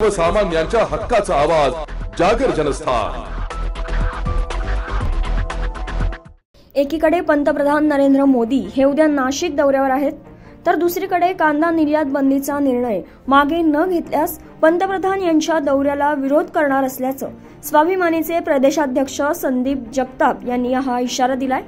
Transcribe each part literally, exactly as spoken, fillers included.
सर्वसामान्यांच्या हक्काचा आवाज जागर जनस्थान। एकीकडे पंतप्रधान नरेंद्र मोदी हे उद्या नाशिक दौऱ्यावर आहेत, तर दुसरीकडे कांदा निर्यात बंदीचा निर्णय मागे न घेतल्यास पंतप्रधान यांच्या दौऱ्याला विरोध करणार असल्याचं स्वाभिमानीचे प्रदेशाध्यक्ष संदीप जगताप यांनी हा इशारा दिलाय।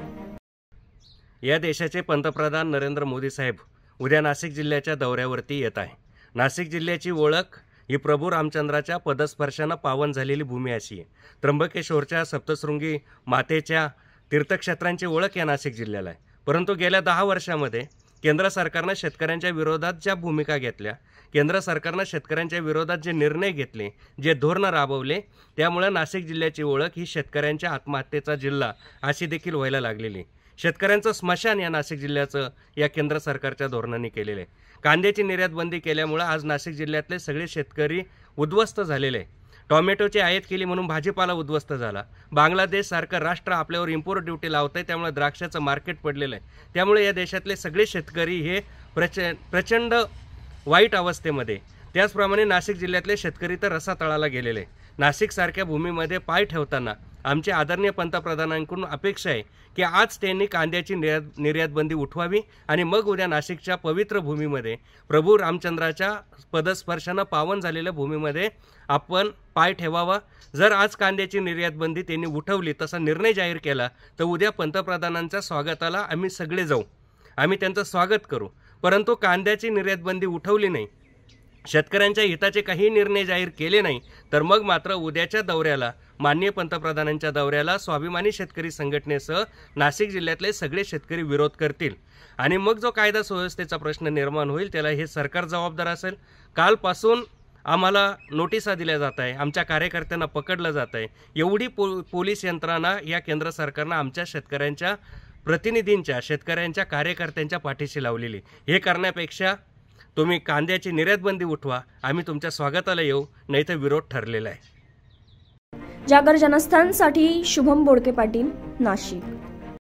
या देशाचे पंतप्रधान नरेंद्र मोदी साहेब उद्या नाशिक जिल्ह्याच्या दौऱ्यावरती येत आहे। नाशिक जिल्ह्याची ओळख ही प्रभू रामचंद्राच्या पदस्पर्शाने पावन झालेली भूमी अशी आहे। त्र्यंबकेश्वरच्या सप्तशृंगी मातेच्या तीर्थक्षेत्रांची ओळख या नाशिक जिल्ह्याला आहे। परंतु गेल्या दहा वर्षांमध्ये केंद्र सरकारने शेतकऱ्यांच्या विरोधात ज्या भूमिका घेतल्या, केंद्र सरकारने शेतकऱ्यांच्या विरोधात जे निर्णय घेतले, जे धोरण राबवले, त्यामुळे नाशिक जिल्ह्याची ओळख ही शेतकऱ्यांच्या आत्महत्येचा जिल्हा अशी देखील व्हायला लागलेली। शेतकऱ्यांचं स्मशान या नाशिक जिल्ह्याचं या केंद्र सरकारच्या धोरणांनी केलेले आहे। कांद्याची निर्यात बंदी केल्यामुळे आज नाशिक जिल्ह्यातले सगळे शेतकरी उद्ध्वस्त झालेले आहे। टोमॅटोची आयात केली म्हणून भाजीपाला उद्ध्वस्त झाला। बांगलादेश सारखं राष्ट्र आपल्यावर इम्पोर्ट ड्यूटी लावतंय, त्यामुळे द्राक्षाचं मार्केट पडलेलं आहे। त्यामुळे या देशातले सगळे शेतकरी हे प्रच प्रचंड वाईट अवस्थेमध्ये। त्याचप्रमाणे नाशिक जिल्ह्यातले शेतकरी तर रसातळाला गेलेले आहे। नाशिकसारख्या भूमीमध्ये पाय ठेवताना आमचे आदरणीय पंतप्रधानांकडून अपेक्षा आहे की आज त्यांनी कांद्याची निर्यात निर्यात बंदी उठवावी आणि मग उद्या नाशिकच्या पवित्र भूमीमध्ये प्रभू रामचंद्राच्या पदस्पर्शाने पावन झालेल्या भूमीमध्ये आपण पाय ठेवावा। जर आज कांद्याची निर्यात बंदी त्यांनी उठवली, तसा निर्णय जाहीर केला, तर उद्या पंतप्रधानांच्या स्वागताला आम्ही सगळे जाऊ, आम्ही त्यांचं स्वागत करू। परंतु कांद्याची निर्यात बंदी उठवली नाही, शेतकऱ्यांच्या हिताचे काही निर्णय जाहीर केले नाही, तर मग मात्र उद्याच्या दौऱ्याला, माननीय पंतप्रधानांच्या दौऱ्याला स्वाभिमानी शेतकरी संघटनेसह नाशिक जिल्ह्यातले सगळे शेतकरी विरोध करतील आणि मग जो कायदा सुव्यवस्थेचा प्रश्न निर्माण होईल त्याला हे सरकार जबाबदार असेल। कालपासून आम्हाला नोटिसा दिल्या जात आहे, आमच्या कार्यकर्त्यांना पकडलं जात आहे। एवढी पो पोलीस यंत्रणा या केंद्र सरकारनं आमच्या शेतकऱ्यांच्या प्रतिनिधींच्या, शेतकऱ्यांच्या कार्यकर्त्यांच्या पाठीशी लावलेली। हे करण्यापेक्षा तुम्ही कांद्याची निर्यात बंदी उठवा, आम्ही तुमच्या स्वागताला येऊ, नाही तर विरोध ठरलेला आहे। जागर जनस्थानसाठी शुभम बोडके पाटील, नाशिक।